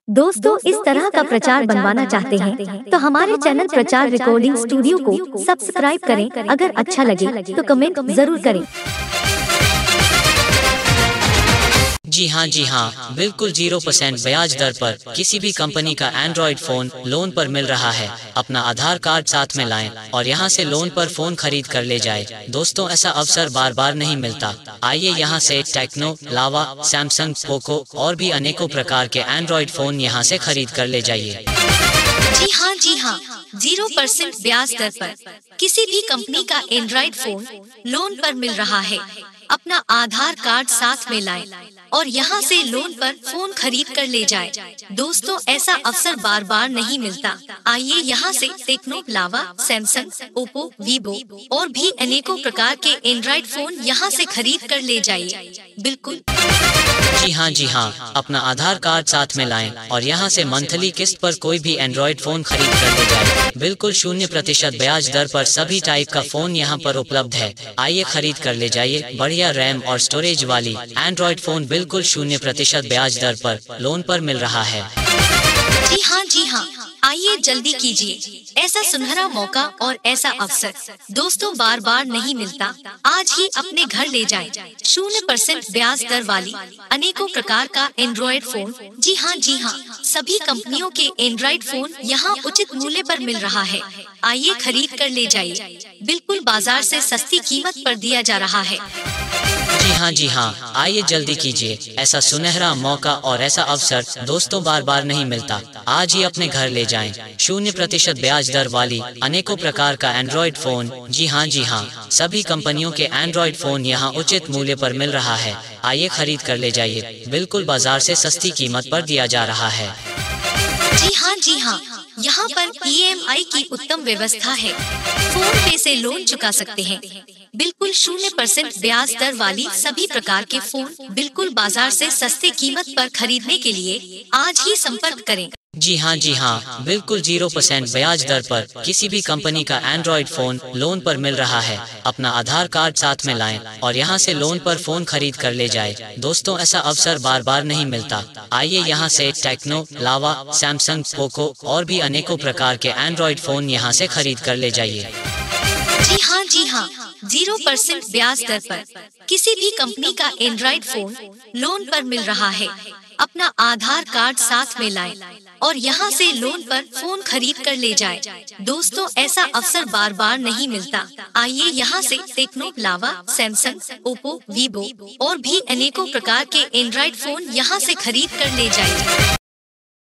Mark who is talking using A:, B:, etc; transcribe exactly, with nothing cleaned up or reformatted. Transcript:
A: दोस्तों, इस तरह का प्रचार बनवाना चाहते हैं तो हमारे चैनल प्रचार रिकॉर्डिंग स्टूडियो को सब्सक्राइब करें। अगर अच्छा लगे तो कमेंट जरूर करें।
B: जी हाँ जी हाँ बिल्कुल जीरो परसेंट ब्याज दर पर किसी भी कंपनी का एंड्रॉइड फोन लोन पर मिल रहा है। अपना आधार कार्ड साथ में लाएं और यहाँ से लोन पर फोन खरीद कर ले जाए। दोस्तों, ऐसा अवसर बार बार नहीं मिलता। आइए यहाँ से टेक्नो, लावा, सैमसंग, पोको और भी अनेकों प्रकार के एंड्रॉइड फोन यहाँ से खरीद कर ले जाइए।
C: जी हाँ जी हाँ जीरो परसेंट ब्याज दर पर किसी भी कंपनी का एंड्रॉइड फोन लोन पर मिल रहा है। अपना आधार कार्ड साथ में लाएं और यहाँ से लोन पर फोन खरीद कर ले जाए। दोस्तों, ऐसा अवसर बार बार नहीं मिलता। आइए यहाँ से Tecno, Lava, Samsung, Oppo, Vivo और भी अनेकों प्रकार के एंड्रॉइड फोन यहाँ से खरीद कर ले जाइए। बिल्कुल
B: जी हाँ जी हाँ अपना आधार कार्ड साथ में लाएं और यहाँ से मंथली किस्त पर कोई भी एंड्रॉइड फोन खरीद कर ले जाए। बिल्कुल शून्य प्रतिशत ब्याज दर पर सभी टाइप का फोन यहाँ पर उपलब्ध है। आइए खरीद कर ले जाइए। बढ़िया रैम और स्टोरेज वाली एंड्रॉइड फोन बिल्कुल शून्य प्रतिशत ब्याज दर पर लोन पर मिल रहा है।
C: जी हाँ जी हाँ आइए जल्दी कीजिए। ऐसा सुनहरा मौका और ऐसा अवसर दोस्तों बार बार नहीं मिलता। आज ही अपने घर ले जाएं। शून्य परसेंट ब्याज दर वाली अनेकों प्रकार का एंड्रॉइड फोन। जी हाँ जी हाँ सभी कंपनियों के एंड्रॉइड फोन यहाँ उचित मूल्य पर मिल रहा है। आइए खरीद कर ले जाइए। बिल्कुल बाजार से सस्ती कीमत पर दिया जा रहा है।
B: जी हाँ जी हाँ आइए जल्दी कीजिए। ऐसा सुनहरा मौका और ऐसा अवसर दोस्तों बार बार नहीं मिलता। आज ही अपने घर ले जाएं। शून्य प्रतिशत ब्याज दर वाली अनेकों प्रकार का एंड्रॉइड फोन। जी हाँ जी हाँ सभी कंपनियों के एंड्रॉइड फोन यहाँ उचित मूल्य पर मिल रहा है। आइए खरीद कर ले जाइए। बिल्कुल बाजार से सस्ती कीमत पर दिया जा रहा है।
C: जी हाँ जी हाँ यहाँ पर ई एम आई की उत्तम व्यवस्था है। फोन पे से लोन चुका सकते हैं। बिल्कुल शून्य परसेंट ब्याज दर वाली सभी प्रकार के फोन बिल्कुल बाजार से सस्ते कीमत पर खरीदने के लिए आज ही संपर्क करें।
B: जी हाँ जी हाँ बिल्कुल जीरो परसेंट ब्याज दर पर किसी भी कंपनी का एंड्रॉइड फोन लोन पर मिल रहा है। अपना आधार कार्ड साथ में लाएं और यहाँ से लोन पर फोन खरीद कर ले जाए। दोस्तों, ऐसा अवसर बार बार नहीं मिलता। आइए यहाँ से टेक्नो, लावा, सैमसंग, पोको और भी अनेकों प्रकार के एंड्रॉइड फोन यहाँ से खरीद कर ले जाइए।
C: जी हाँ जी हाँ जीरो परसेंट ब्याज दर पर किसी भी कंपनी का एंड्रॉइड फोन लोन पर मिल रहा है। अपना आधार कार्ड साथ में लाएं और यहाँ से लोन पर फोन खरीद कर ले जाए। दोस्तों, ऐसा अवसर बार बार नहीं मिलता। आइए यहाँ से Tecno, Lava, Samsung, Oppo, Vivo और भी अनेकों प्रकार के एंड्रॉइड फोन यहाँ से खरीद कर ले जाइए।